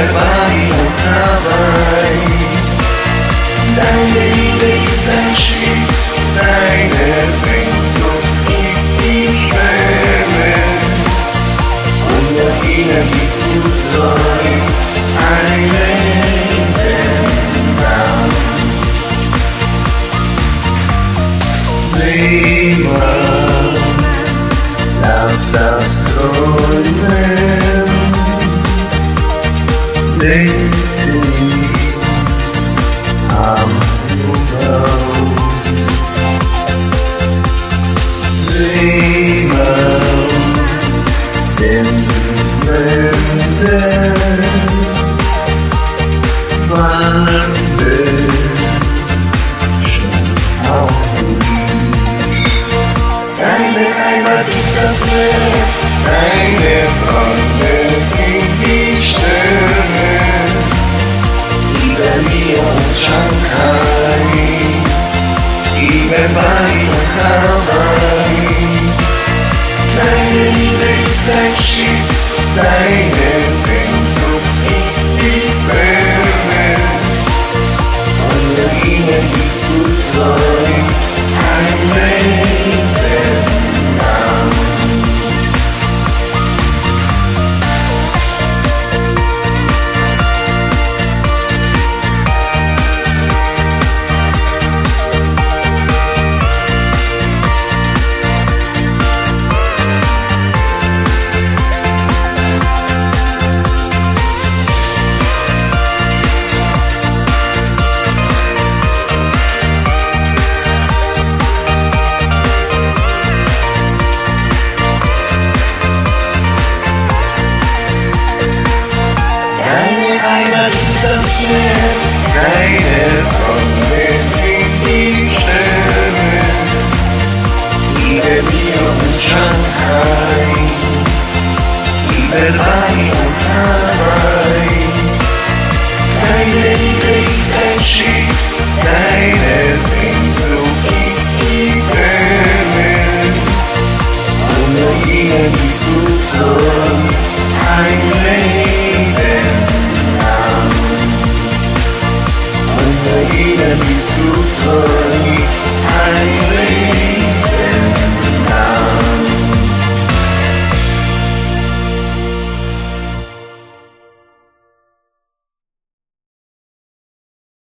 Bali und dabei. Deine Liebe ist ein Schiff, deine Sehnsucht ist die Quelle. Unter ihnen bist du treu, ein Leben lang. Seemann, lass das träumen. Denke nicht am Haus. Seemann, den Wänden wandelt schon auf. Deine Heimat ist das Meer, deine Freunde sind die Sterne. Liebe mir und Shanghai, liebe Bali und Hawaii. Deine Liebe ist ein Schiff, deine Sehnsucht ist die Ferne. Unter ihnen bist du treu, ein Leben lang. Das Meer, deine Freunde sind die Sterne. Liebe mir und Shanghai, liebe Bali und Hawaii. Deine Liebe ist ein Schiff, deine Sehnsucht ist die Welle. Unter ihnen bist du treu.